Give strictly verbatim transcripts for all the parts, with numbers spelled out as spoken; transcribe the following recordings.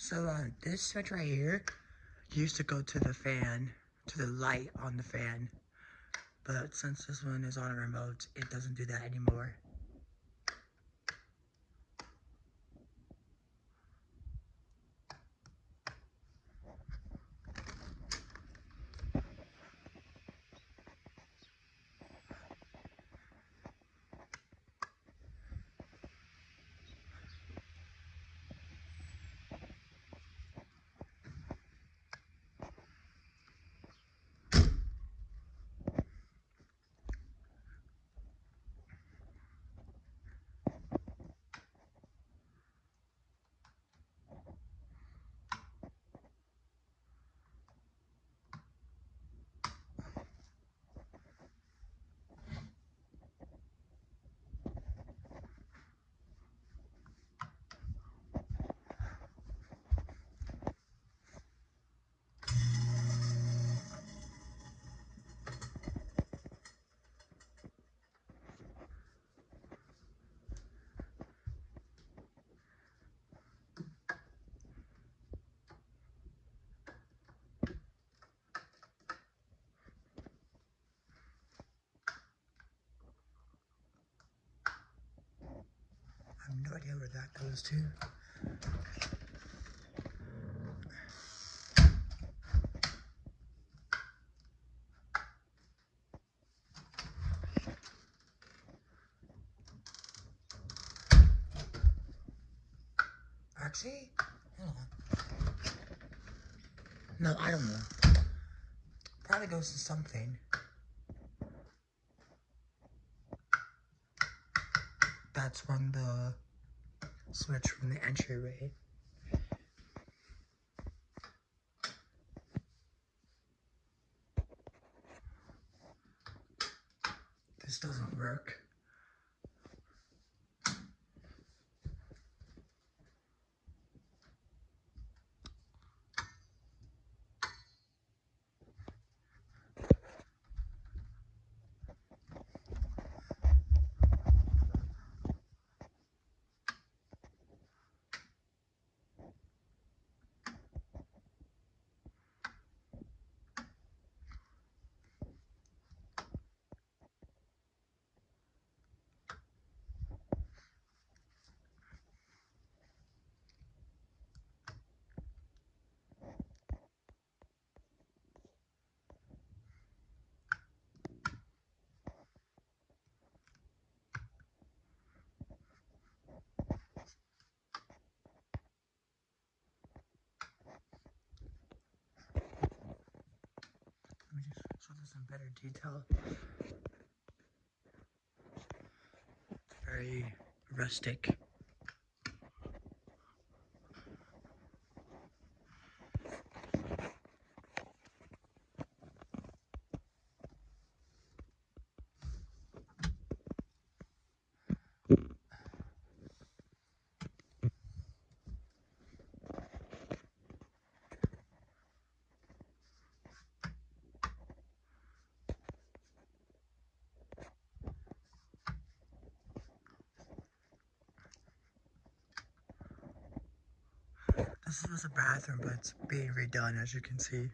So uh, this switch right here used to go to the fan, to the light on the fan. But since this one is on a remote, it doesn't do that anymore. I have no idea where that goes to. Actually, hold on. No, I don't know. Probably goes to something. That's when the switch from the entryway. This doesn't work. Let me just show this in better detail. Very rustic. This was a bathroom, but it's being redone, as you can see.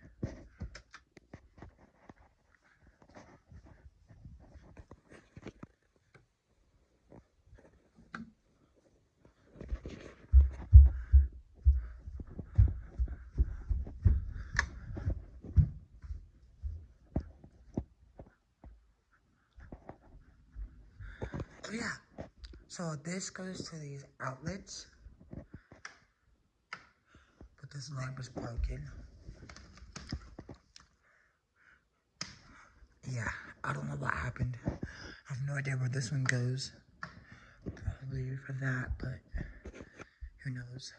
Oh yeah, so this goes to these outlets, but this lamp is broken. Yeah, I don't know what happened. I have no idea where this one goes. Probably for that, but who knows.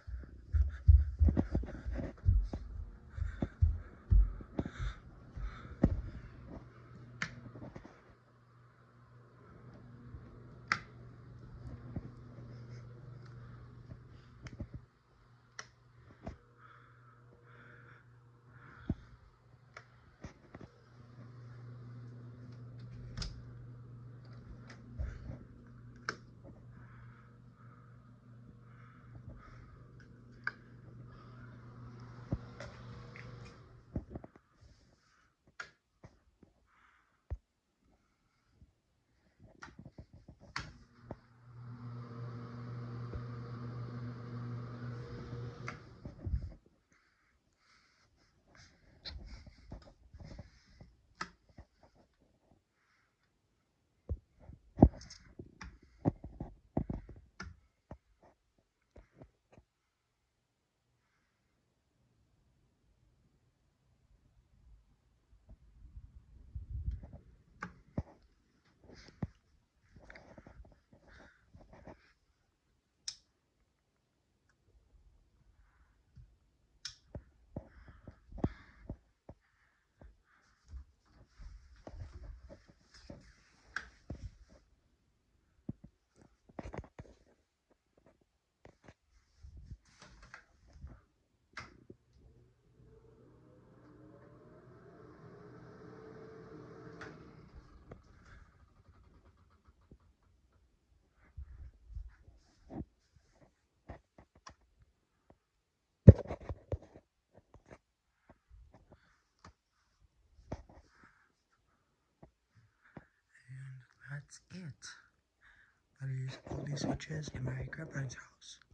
that's it. Gotta use all these switches in my grandparents' house.